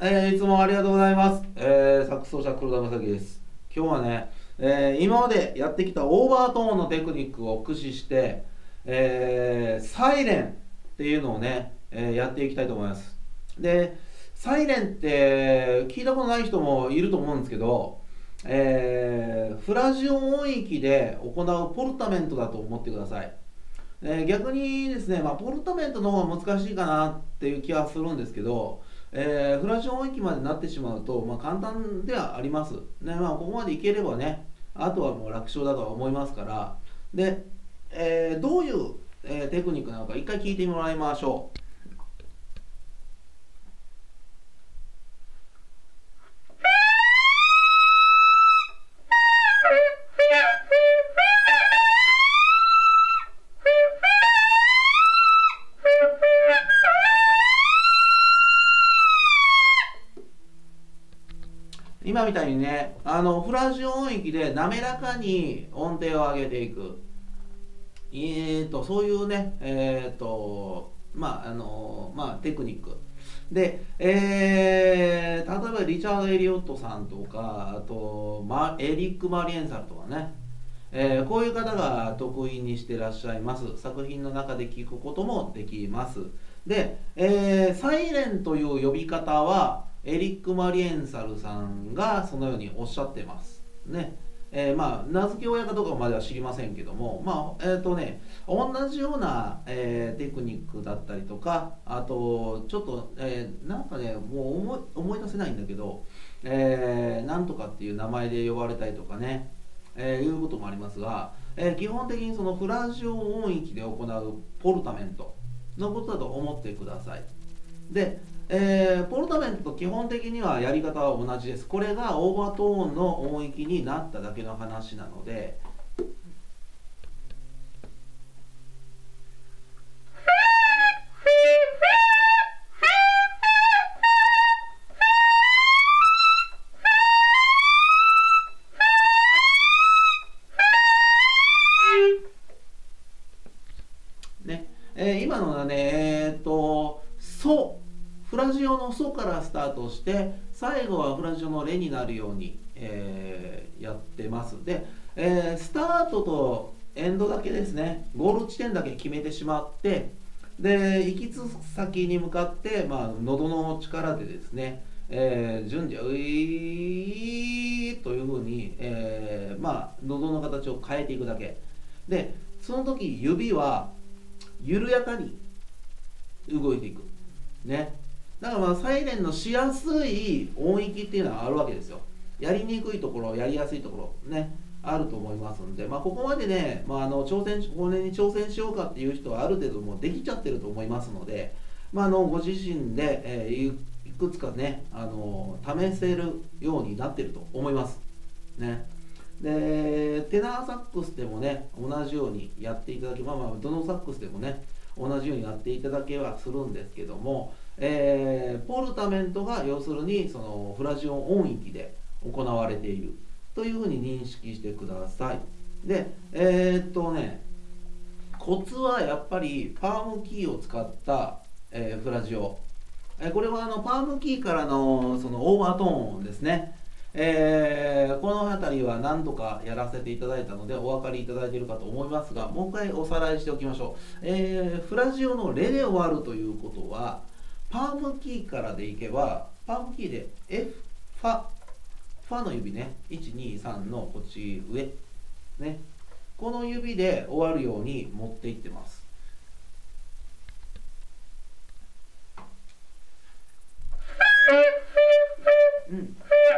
いつもありがとうございます。サックス奏者黒田正樹です。今日はね、今までやってきたオーバートーンのテクニックを駆使して、サイレンっていうのをね、やっていきたいと思います。で、サイレンって聞いたことない人もいると思うんですけど、フラジオ音域で行うポルタメントだと思ってください。逆にですね、ポルタメントの方が難しいかなっていう気はするんですけど、フラジオ音域までなってしまうと、簡単ではあります。ね、ここまでいければね、あとはもう楽勝だとは思いますから。で、どういう、テクニックなのか一回聞いてもらいましょう。今みたいにね、フラジオ音域で滑らかに音程を上げていく。そういうね、テクニック。で、例えばリチャード・エリオットさんとか、あと、エリック・マリエンサルとかね、こういう方が得意にしてらっしゃいます。作品の中で聞くこともできます。で、サイレンという呼び方は、エリック・マリエンサルさんがそのようにおっしゃってます。ね。名付け親かどうかまでは知りませんけども、同じような、テクニックだったりとか、あと、ちょっと、もう思い出せないんだけど、なんとかっていう名前で呼ばれたりとかね、いうこともありますが、基本的にそのフラジオ音域で行うポルタメントのことだと思ってください。で、ポルタメントと基本的にはやり方は同じです。これがオーバートーンの音域になっただけの話なので、ね、今のはね、ソ、フラジオのソからスタートして、最後はフラジオのレになるように、やってます。で、スタートとエンドだけですね、ゴール地点だけ決めてしまって、で、行きつ先に向かって、喉の力でですね、順次、ういーというふうに、喉の形を変えていくだけ。で、その時、指は緩やかに動いていく。ね。だからサイレンのしやすい音域っていうのはあるわけですよ。やりにくいところ、やりやすいところ、ね、あると思いますんで、ここまでね、これに挑戦しようかっていう人はある程度もうできちゃってると思いますので、ご自身で、いくつかね、試せるようになってると思います。ね。で、テナーサックスでもね、同じようにやっていただけ、どのサックスでもね、同じようにやっていただけはするんですけども、ポルタメントが要するにそのフラジオ音域で行われているというふうに認識してください。で、コツはやっぱりパームキーを使った、フラジオ。これはパームキーからのそのオーバートーンですね。この辺りは何度かやらせていただいたのでお分かりいただいているかと思いますが、もう一回おさらいしておきましょう。フラジオのレで終わるということは、パームキーからでいけば、パームキーで F、ファの指ね、1、2、3のこっち上、ね、この指で終わるように持っていってます。うん。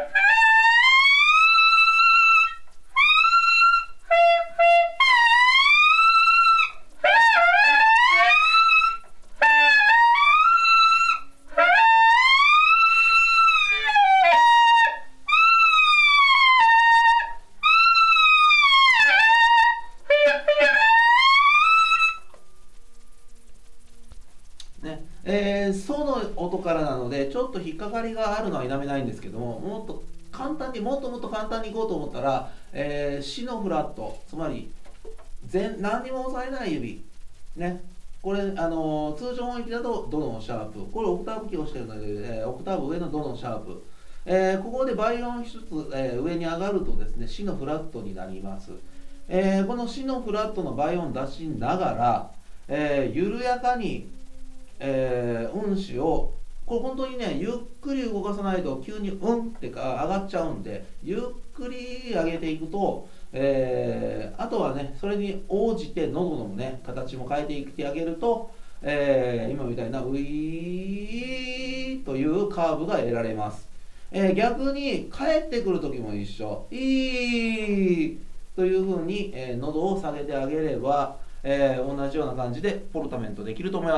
ソの音からなのでちょっと引っかかりがあるのは否めないんですけども、もっともっともっと簡単にいこうと思ったら、シのフラット、つまり何にも押さえない指、ね、 これ通常音域だとドのシャープ、これオクターブキーをしているので、オクターブ上のドのシャープ、ここで倍音一つ、上に上がるとですね、シのフラットになります。このシのフラットの倍音出しながら、緩やかに、運指を、これ本当にね、ゆっくり動かさないと急にってか上がっちゃうんで、ゆっくり上げていくと、あとはね、それに応じて喉のね、形も変えていってあげると、今みたいなウィーというカーブが得られます。逆に帰ってくる時も一緒、イーというふうに、喉を下げてあげれば、同じような感じでポルタメントできると思います。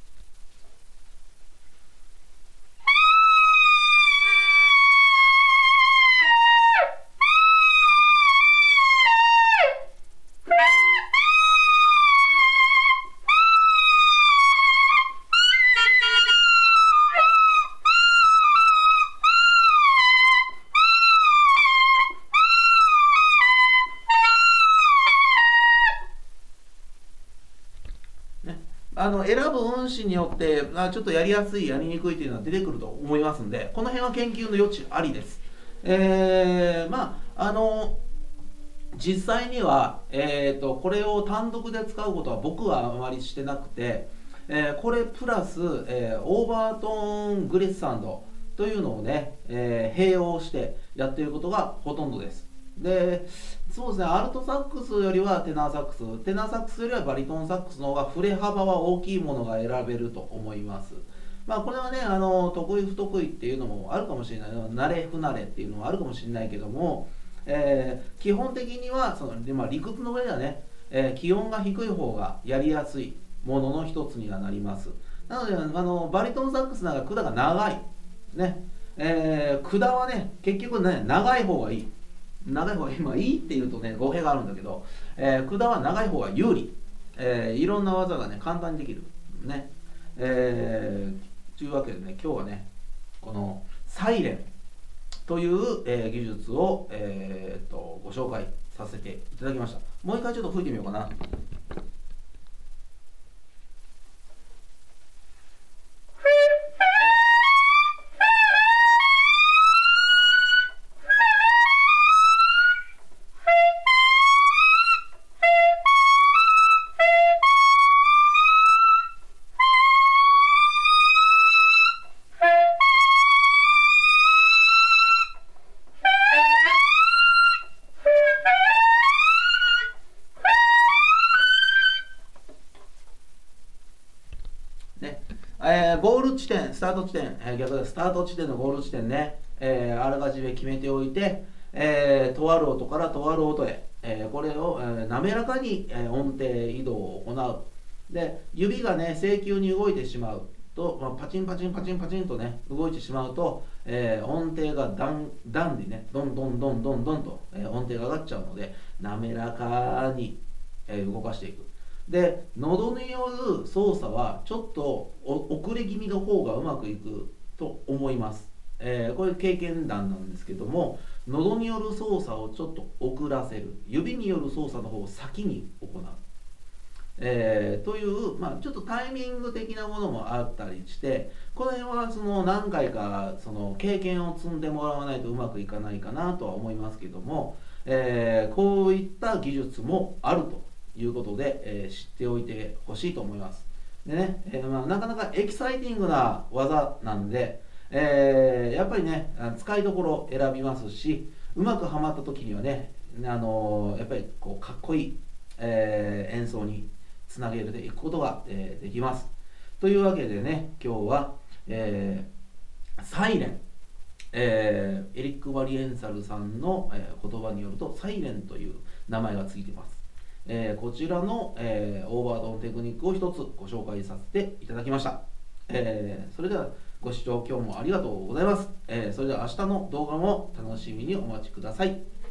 選ぶ運指によってちょっとやりやすいやりにくいというのは出てくると思いますんで、この辺は研究の余地ありです。実際には、これを単独で使うことは僕はあまりしてなくて、これプラス、オーバートーングリッサンドというのをね、併用してやっていることがほとんどです。で、そうですね、アルトサックスよりはテナーサックス、テナーサックスよりはバリトンサックスの方が振れ幅は大きいものが選べると思います。これはね、得意不得意っていうのもあるかもしれない、慣れ不慣れっていうのもあるかもしれないけども、基本的には理屈の上ではね、気温が低い方がやりやすいものの一つにはなります。なのでバリトンサックスなんか管が長い、ね管はね結局ね長い方がいい。長い方が今いいっていうとね語弊があるんだけど、管は長い方が有利、いろんな技がね簡単にできるね、というわけでね今日はねこのサイレンという、技術を、ご紹介させていただきました。もう一回ちょっと吹いてみようかな。ゴール地点、スタート地点、逆でスタート地点のゴール地点ね、あらかじめ決めておいて、とある音からとある音へ、これを、滑らかに、音程移動を行う。で、指がね、正急に動いてしまうと、パチンパチンパチンパチンとね、動いてしまうと、音程が段にね、どんどんどんどんどんと、音程が上がっちゃうので、滑らかに、動かしていく。で、喉による操作はちょっと遅れ気味の方がうまくいくと思います。これ経験談なんですけども、喉による操作をちょっと遅らせる、指による操作の方を先に行う、という、ちょっとタイミング的なものもあったりして、この辺は何回か経験を積んでもらわないとうまくいかないかなとは思いますけども、こういった技術もあるということで、知っておいてほしいと思います。でね、なかなかエキサイティングな技なんで、やっぱりね使いどころ選びますし、うまくはまった時にはね、やっぱりこうかっこいい、演奏につなげていくことが、できます。というわけでね、今日は、サイレン、エリック・バリエンサルさんの、言葉によるとサイレンという名前がついています。こちらの、オーバートーンテクニックを一つご紹介させていただきました。それではご視聴今日もありがとうございます。それでは明日の動画も楽しみにお待ちください。